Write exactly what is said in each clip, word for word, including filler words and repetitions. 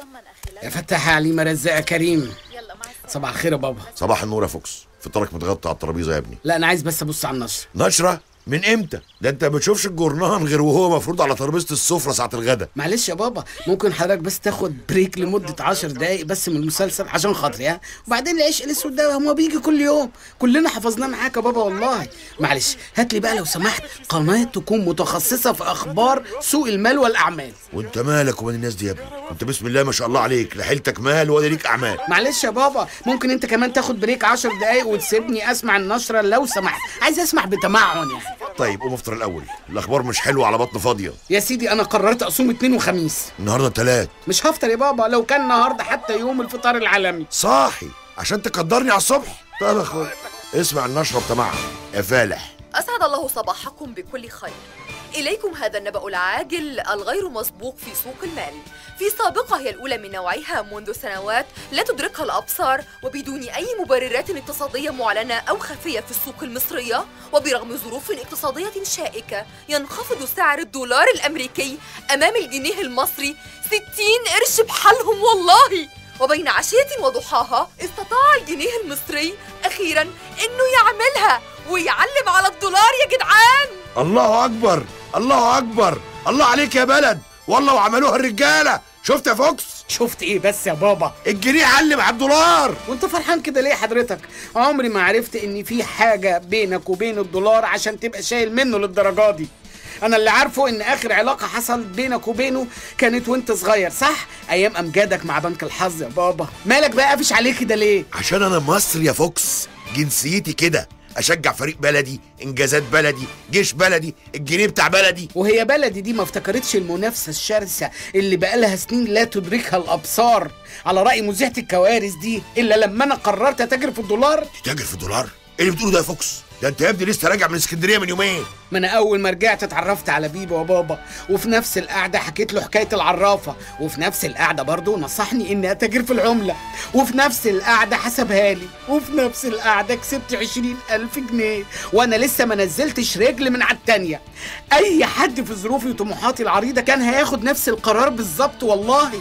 يا فتاح يا عليم رزاق يا كريم. صباح الخير يا بابا. صباح النور يا فوكس. فطارك متغطى على الترابيزه يا ابني. لا انا عايز بس ابص على النشره. نشره؟ من امتى؟ ده انت ما بتشوفش الجورنان غير وهو مفروض على ترابيزه السفره ساعه الغدا. معلش يا بابا، ممكن حضرتك بس تاخد بريك لمده عشر دقايق بس من المسلسل عشان خاطري، ها؟ وبعدين العشق الاسود ده هو بيجي كل يوم، كلنا حفظناه معاك يا بابا والله. معلش هات لي بقى لو سمحت قناه تكون متخصصه في اخبار سوق المال والاعمال. وانت مالك وبين الناس دي يا ابني؟ انت بسم الله ما شاء الله عليك، لا حيلتك مال ولا ليك اعمال. معلش يا بابا، ممكن انت كمان تاخد بريك عشر دقايق وتسيبني اسمع النشره لو سمحت، عايز اسمع بتمعن يعني. طيب قوم افطر الاول، الاخبار مش حلوه على بطن فاضيه. يا سيدي انا قررت اصوم اثنين وخميس. النهارده تلات. مش هفطر يا بابا، لو كان النهارده حتى يوم الفطار العالمي. صاحي عشان تقدرني على الصبح. طيب يا اخويا اسمع النشره بتمعن يا فالح. أسعد الله صباحكم بكل خير. إليكم هذا النبأ العاجل الغير مسبوق في سوق المال، في سابقة هي الأولى من نوعها منذ سنوات لا تدركها الأبصار، وبدون أي مبررات اقتصادية معلنة أو خفية في السوق المصرية، وبرغم ظروف اقتصادية شائكة ينخفض سعر الدولار الأمريكي أمام الجنيه المصري ستين قرش بحالهم والله. وبين عشية وضحاها استطاع الجنيه المصري أخيراً إنه يعملها ويعلم على الدولار يا جدعان. الله أكبر الله أكبر، الله عليك يا بلد، والله وعملوها الرجالة. شفت يا فوكس؟ شفت ايه بس يا بابا؟ الجنيه علم على الدولار. وانت فرحان كده ليه حضرتك؟ عمري ما عرفت ان في حاجة بينك وبين الدولار عشان تبقى شايل منه للدرجة دي. انا اللي عارفه ان اخر علاقة حصلت بينك وبينه كانت وانت صغير، صح؟ ايام امجادك مع بنك الحظ يا بابا. مالك بقى قافش عليه كده ليه؟ عشان انا مصري يا فوكس، جنسيتي كده، اشجع فريق بلدي، انجازات بلدي، جيش بلدي، الجنيه بتاع بلدي. وهي بلدي دي ما افتكرتش المنافسه الشرسه اللي بقالها سنين لا تدركها الابصار، على راي مذيعه الكوارث دي، الا لما انا قررت اتاجر في الدولار. تتاجر في الدولار؟ ايه اللي بتقوله ده يا فوكس؟ ده انت يا ابني لسه راجع من اسكندريه من يومين. ما انا اول ما رجعت اتعرفت على بيبو يا بابا، وفي نفس القعده حكيت له حكايه العرافه، وفي نفس القعده برضه نصحني اني اتاجر في العمله، وفي نفس القعده حسبها لي، وفي نفس القعده كسبت عشرين ألف جنيه وانا لسه ما نزلتش رجل من على التانيه. اي حد في ظروفي وطموحاتي العريضه كان هياخد نفس القرار بالظبط والله.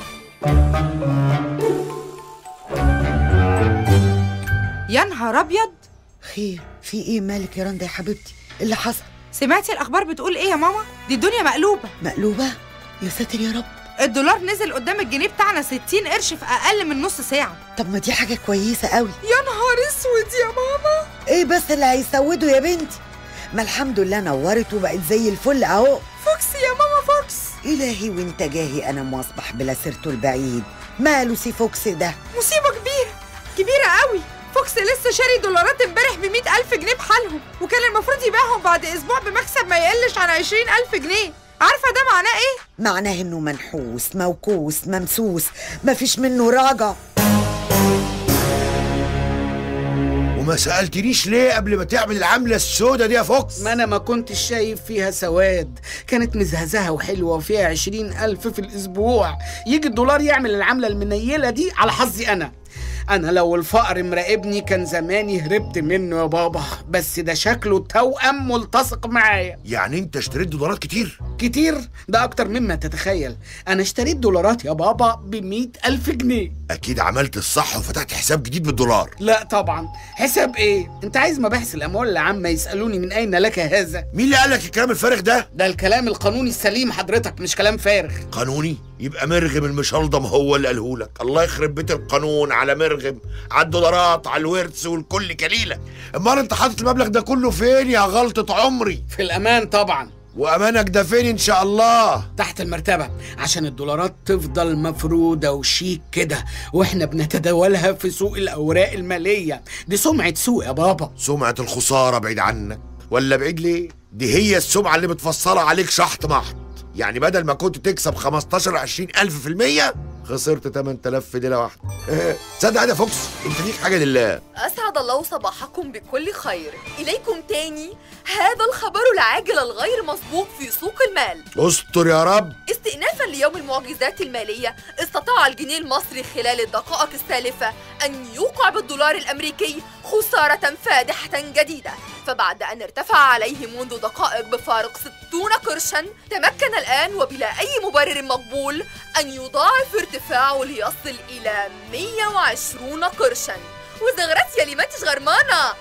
يا نهار ابيض. خير في ايه؟ مالك يا رندا يا حبيبتي؟ اللي حصل؟ سمعتي الاخبار بتقول ايه يا ماما؟ دي الدنيا مقلوبه. مقلوبه؟ يا ساتر يا رب. الدولار نزل قدام الجنيه بتاعنا ستين قرش في اقل من نص ساعه. طب ما دي حاجه كويسه قوي. يا نهار اسود يا ماما. ايه بس اللي هيسوده يا بنتي؟ ما الحمد لله نورت وبقت زي الفل اهو. فوكس يا ماما فوكس. الهي وانت جاهي انا مصبح بلا سيرته البعيد. ماله سي فوكس ده؟ مصيبه كبيره كبيره قوي. فوكس لسه شاري دولارات امبارح ب مئة ألف جنيه بحالهم، وكان المفروض يبيعهم بعد اسبوع بمكسب ما يقلش عن عشرين ألف جنيه. عارفه ده معناه ايه؟ معناه انه منحوس موكوس ممسوس، مفيش منه راجع. وما سألتنيش ليه قبل ما تعمل العملة السودة دي يا فوكس؟ ما أنا ما كنتش شايف فيها سواد، كانت مزهزهة وحلوة وفيها عشرين ألف في الأسبوع، يجي الدولار يعمل العملة المنيلة دي على حظي أنا. أنا لو الفقر مراقبني كان زماني هربت منه يا بابا، بس ده شكله توأم ملتصق معايا. يعني أنت اشتريت دولارات كتير؟ كتير؟ ده أكتر مما تتخيل. أنا اشتريت دولارات يا بابا بمئة ألف جنيه. أكيد عملت الصح وفتحت حساب جديد بالدولار. لا طبعا. حساب إيه؟ أنت عايز مباحث الأموال العامة يسألوني من أين لك هذا؟ مين اللي قالك الكلام الفارغ ده؟ ده الكلام القانوني السليم حضرتك، مش كلام فارغ. قانوني؟ يبقى مرغم المشلضم هو اللي قالهولك. الله يخرب بيت القانون على مرغم، على الدولارات، على الورث والكل كليلة. امال انت حاطط المبلغ ده كله فين يا غلطة عمري؟ في الأمان طبعا. وأمانك ده فين إن شاء الله؟ تحت المرتبة، عشان الدولارات تفضل مفرودة وشيك كده وإحنا بنتداولها في سوق الأوراق المالية. دي سمعة سوق يا بابا. سمعة الخسارة بعيد عنك ولا بعيد ليه؟ دي هي السمعة اللي متفصلة عليك شحط محط. يعني بدل ما كنت تكسب خمستاشر عشرين ألف في المية خسرت تمن تلاف في ليلة واحدة. صدق يا فوكس انت ليك حاجة لله. أسعد الله صباحكم بكل خير. إليكم تاني هذا الخبر العاجل الغير مسبوق في سوق المال. استر يا رب. استئنافا ليوم المعجزات المالية، استطاع الجنيه المصري خلال الدقائق السالفة أن يوقع بالدولار الأمريكي خسارة فادحة جديدة. فبعد أن ارتفع عليه منذ دقائق بفارق ستين قرشاً، تمكن الآن وبلا أي مبرر مقبول أن يضاعف ارتفاعه ليصل إلى مئة وعشرين قرشاً. وزغرتي يا لي ما انتش غرمانة.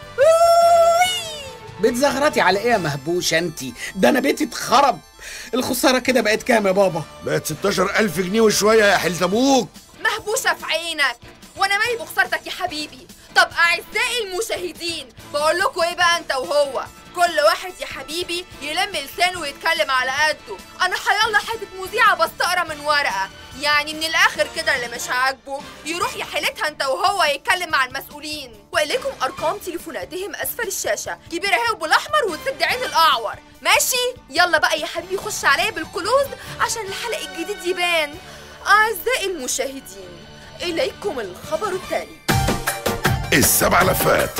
بتزغرتي على ايه يا مهبوشة انتي؟ ده انا بيتي اتخرب. الخسارة كده بقت كام يا بابا؟ بقت ستاشر ألف جنيه وشويه يا حلت ابوك. مهبوشة في عينك، وانا مالي بخسارتك يا حبيبي. طب اعزائي المشاهدين، بقول لكم ايه بقى انت وهو، كل واحد يا حبيبي يلم لسانه ويتكلم على قده. انا حيالله حته مذيعه بستقرا من ورقه، يعني من الاخر كده اللي مش عاجبه يروح يحلتها انت وهو يتكلم مع المسؤولين. واليكم ارقام تليفوناتهم اسفل الشاشه، كبيره اهي بالاحمر وتسد عين الاعور. ماشي؟ يلا بقى يا حبيبي خش عليا بالكلوز عشان الحلقه الجديد يبان. اعزائي المشاهدين، اليكم الخبر التالي. السبع لفات.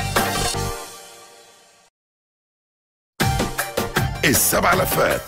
السبع لفات.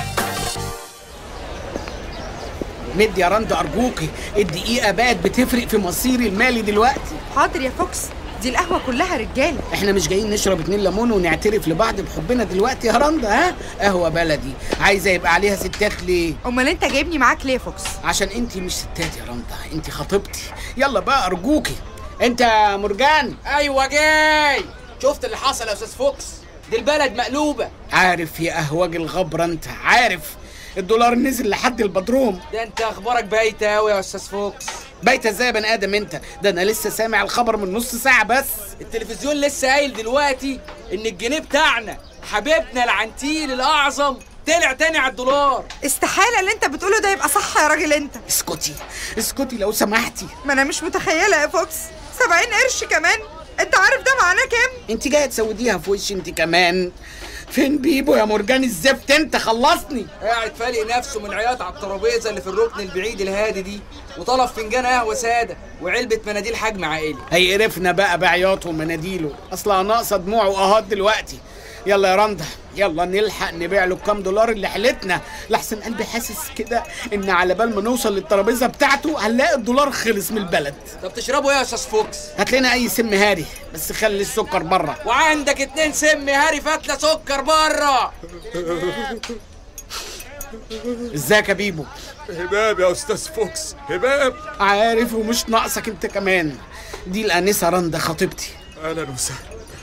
مدي يا رند أرجوكي، الدقيقة بقت بتفرق في مصيري المالي دلوقتي. حاضر يا فوكس، دي القهوة كلها رجالة. احنا مش جايين نشرب اتنين ليمون ونعترف لبعض بحبنا دلوقتي يا رند، ها؟ قهوة بلدي، عايزة يبقى عليها ستات ليه؟ أمال أنت جايبني معاك ليه يا فوكس؟ عشان انتي مش ستات يا رند، انتي خطيبتي. يلا بقى أرجوكي. انت يا مرجان؟ ايوه جاي. شفت اللي حصل يا استاذ فوكس؟ دي البلد مقلوبه. عارف يا اهواج الغبره، انت عارف الدولار نزل لحد البدروم. ده انت اخبارك بايته قوي يا استاذ فوكس. بايته ازاي يا بني ادم انت؟ ده انا لسه سامع الخبر من نص ساعه بس. التلفزيون لسه قايل دلوقتي ان الجنيه بتاعنا حبيبنا العنتيل الاعظم طلع تاني على الدولار. استحاله اللي انت بتقوله ده يبقى صح يا راجل انت. اسكتي اسكتي لو سمحتي. ما انا مش متخيله يا فوكس، سبعين قرش كمان؟ انت عارف ده معناه كام؟ انت جايه تسوديها في وشي انت كمان. فين بيبو يا مرجان الزفت؟ انت خلصني. قاعد فالق نفسه من عياط على الترابيزه اللي في الركن البعيد الهادي دي، وطلب فنجان قهوه ساده وعلبه مناديل حجم عائلي. هيقرفنا بقى بعياطه ومناديله، اصلها ناقصه دموع واهات دلوقتي. يلا يا رندا، يلا نلحق نبيع له الكام دولار اللي حلتنا، لحسن قلبي حاسس كده ان على بال ما نوصل للترابيزه بتاعته هنلاقي الدولار خلص من البلد. طب تشربوا ايه يا استاذ فوكس؟ هات لنا اي سم هاري بس خلي السكر بره. وعندك اتنين سم هاري فتله سكر بره. ازيك يا بيبو؟ هباب يا استاذ فوكس، هباب. عارف ومش ناقصك انت كمان. دي الانسه رندا خطيبتي. اهلا وسهلا،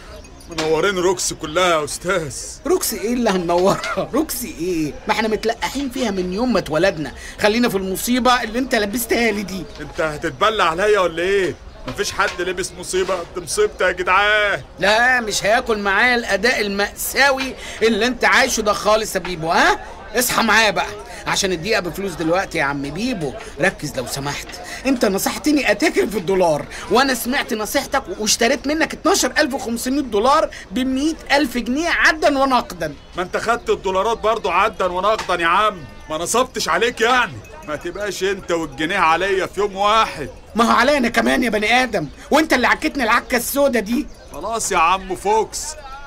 منورين روكس كلها يا استاذ. روكس ايه اللي هننورها؟ روكس ايه؟ ما احنا متلقحين فيها من يوم ما اتولدنا. خلينا في المصيبه اللي انت لبستها لي دي. انت هتتبلى عليا ولا ايه؟ مفيش حد لبس مصيبه قد مصيبتي يا جدعان. لا مش هياكل معايا الاداء المأساوي اللي انت عايشه ده خالص يا بيبو. ها اصحى معايا بقى عشان الدقيقه بفلوس دلوقتي يا عم بيبو. ركز لو سمحت، انت نصحتني اتاكل في الدولار وانا سمعت نصيحتك واشتريت منك اتناشر ألف وخمسمية دولار ب مئة ألف جنيه عدا ونقدا. ما انت خدت الدولارات برضو عدا ونقدا يا عم، ما نصبتش عليك يعني. ما تبقاش انت والجنيه عليا في يوم واحد. ما هو عليا انا كمان يا بني ادم، وانت اللي عكتني العكه السودا دي. خلاص يا عم فوكس،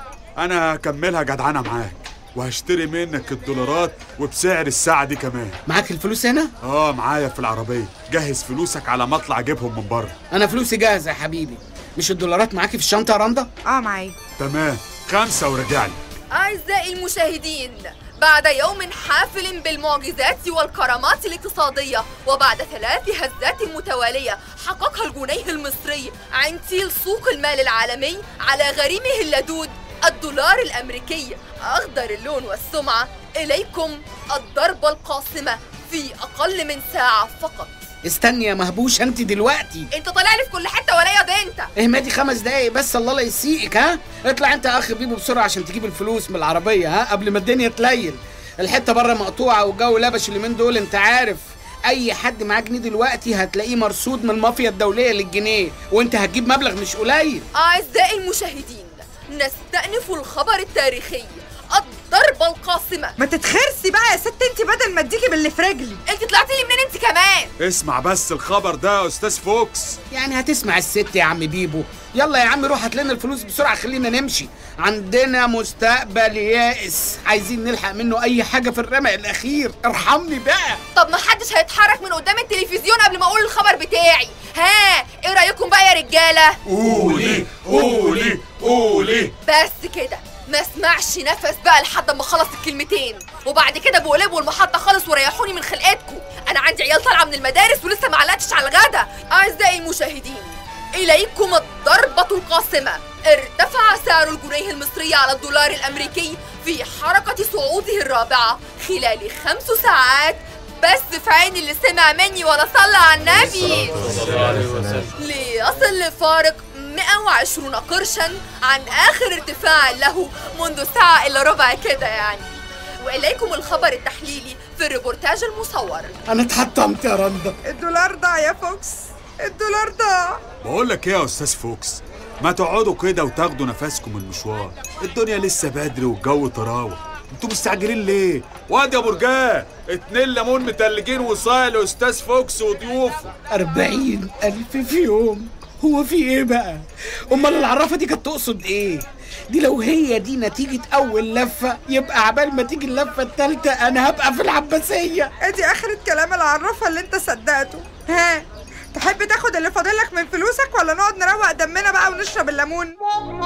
انا هكملها جدعانه معاك وهشتري منك الدولارات وبسعر الساعة دي كمان. معاك الفلوس هنا؟ اه معايا في العربية، جهز فلوسك على ما اطلع اجيبهم من بره. انا فلوسي جاهزة يا حبيبي. مش الدولارات معاكي في الشنطة يا رندا؟ اه معايا. تمام، خمسة ورجع لي. أعزائي المشاهدين، بعد يوم حافل بالمعجزات والكرامات الاقتصادية وبعد ثلاث هزات متوالية حققها الجنيه المصري عنتيل سوق المال العالمي على غريمه اللدود الدولار الأمريكي أخضر اللون والسمعة، إليكم الضربة القاصمة في أقل من ساعة فقط. استني يا مهبوش انت دلوقتي. انت طالع لي في كل حتة ولا يا انت؟ اهمدي خمس دقايق بس الله لا يسيئك. ها اطلع انت يا اخ بيبو بسرعة عشان تجيب الفلوس من العربية، ها قبل ما الدنيا تليل. الحتة بره مقطوعة والجو لبش اليومين دول انت عارف. اي حد معاه جنيه دلوقتي هتلاقيه مرصود من المافيا الدولية للجنيه، وانت هتجيب مبلغ مش قليل. أعزائي المشاهدين، نستأنف الخبر التاريخي الضربة القاصمة. ما تتخرسي بقى يا ست انت بدل ما اديكي باللي في رجلي. انت طلعتي لي منين انت كمان؟ اسمع بس الخبر ده يا استاذ فوكس. يعني هتسمع الست يا عم بيبو؟ يلا يا عم روح هات لنا الفلوس بسرعة، خلينا نمشي. عندنا مستقبل يائس، عايزين نلحق منه اي حاجة في الرمق الاخير. ارحمني بقى. طب ما حدش هيتحرك من قدام التلفزيون قبل ما اقول الخبر بتاعي. ها ايه رايكم بقى يا رجاله؟ قولي قولي قولي. بس كده، ما اسمعش نفس بقى لحد ما اخلص الكلمتين، وبعد كده بقلبوا المحطه خالص وريحوني من خلقتكم. انا عندي عيال طالعه من المدارس ولسه ما علقتش على الغدا. اعزائي المشاهدين، اليكم الضربه القاسمه. ارتفع سعر الجنيه المصري على الدولار الامريكي في حركه صعوده الرابعه خلال خمس ساعات بس، في عين اللي سمع مني ولا صلى على النبي، ليصل لفارق مئة وعشرين قرشا عن آخر ارتفاع له منذ ساعة إلا ربع كده يعني. وإليكم الخبر التحليلي في الريبورتاج المصور. انا اتحطمت يا رندا. الدولار ضاع يا فوكس، الدولار ضاع. بقول لك ايه يا استاذ فوكس، ما تقعدوا كده وتاخدوا نفسكم المشوار، الدنيا لسه بدري والجو طراوه، انتوا مستعجلين ليه؟ وادي يا برجان اتنين ليمون متلجين وصايل لاستاذ فوكس وضيوفه. أربعين ألف في يوم؟ هو في ايه بقى؟ امال العرافه دي كانت تقصد ايه؟ دي لو هي دي نتيجه اول لفه، يبقى عبال ما تيجي اللفه التالته انا هبقى في العباسيه. ادي اخرة كلام العرافه اللي انت صدقته. ها، تحب تاخد اللي فاضلك من فلوسك ولا نقعد نروق دمنا بقى ونشرب الليمون؟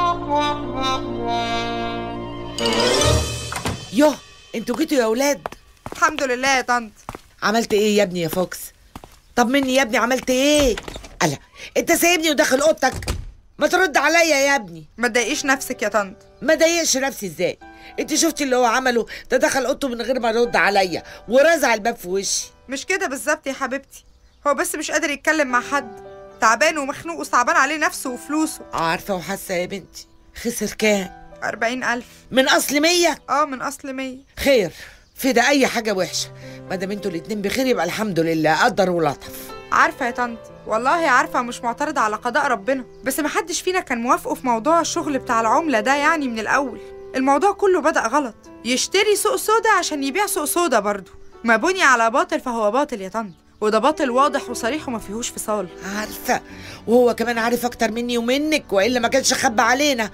يوه، انتوا جيتوا يا اولاد؟ الحمد لله يا طنط. عملت ايه يا ابني يا فوكس؟ طمني يا ابني، عملت ايه؟ الا انت سايبني وداخل اوضتك؟ ما ترد عليا يا ابني. ما تضايقيش نفسك يا طنط. ما ضايقش نفسي ازاي؟ انت شفتي اللي هو عمله ده؟ دخل اوضته من غير ما يرد عليا ورزع الباب في وشي. مش كده بالظبط يا حبيبتي، هو بس مش قادر يتكلم مع حد، تعبان ومخنوق وصعبان عليه نفسه وفلوسه. عارفه وحاسه يا بنتي. خسر كام؟ أربعين ألف. من اصل مية؟ اه من اصل مية. خير، في ده اي حاجه وحشه، ما دام انتوا الاتنين بخير يبقى الحمد لله، قدر ولطف. عارفه يا طنط، والله عارفه مش معترضه على قضاء ربنا، بس ما حدش فينا كان موافقه في موضوع الشغل بتاع العمله ده يعني من الاول. الموضوع كله بدأ غلط، يشتري سوق سودا عشان يبيع سوق سودا برضه. ما بني على باطل فهو باطل يا طنط، وده باطل واضح وصريح وما فيهوش فصال. عارفه، وهو كمان عارف اكتر مني ومنك، والا ما كانش خبى علينا.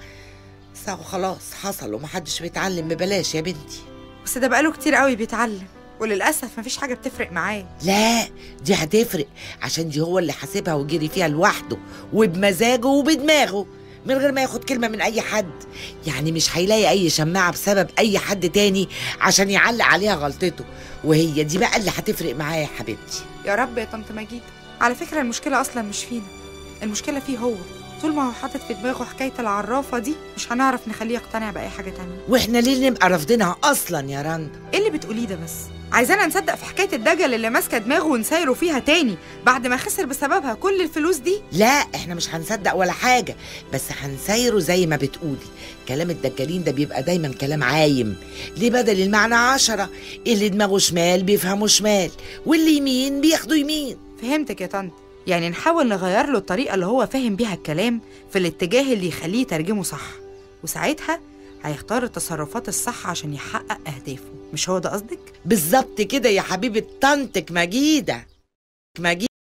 بس خلاص حصل ومحدش بيتعلم ببلاش يا بنتي. بس ده بقاله كتير قوي بيتعلم، وللأسف مفيش حاجة بتفرق معاه. لا، دي هتفرق، عشان دي هو اللي حاسبها وجري فيها لوحده وبمزاجه وبدماغه من غير ما ياخد كلمة من أي حد. يعني مش هيلاقي أي شماعة بسبب أي حد تاني عشان يعلق عليها غلطته، وهي دي بقى اللي هتفرق معايا يا حبيبتي. يا رب يا طنط مجيد. على فكرة المشكلة أصلا مش فينا، المشكلة فيه هو. طول ما هو حاطط في دماغه حكاية العرافة دي مش هنعرف نخليه يقتنع بأي حاجة تانية. واحنا ليه نبقى رافضينها أصلا يا رندا؟ ايه اللي بتقوليه ده بس؟ عايزانا نصدق في حكاية الدجل اللي ماسكة دماغه ونسايره فيها تاني بعد ما خسر بسببها كل الفلوس دي؟ لا، احنا مش هنصدق ولا حاجة، بس هنسايره زي ما بتقولي. كلام الدجالين ده بيبقى دايما كلام عايم، ليه بدل المعنى عشرة. اللي دماغه شمال بيفهمه شمال، واللي يمين بياخده يمين. فهمتك يا طنط، يعني نحاول نغير له الطريقة اللي هو فاهم بيها الكلام في الاتجاه اللي يخليه يترجمه صح، وساعتها هيختار التصرفات الصح عشان يحقق أهدافه. مش هو ده قصدك؟ بالظبط كده يا حبيبة طنطك مجيدة. مجيدة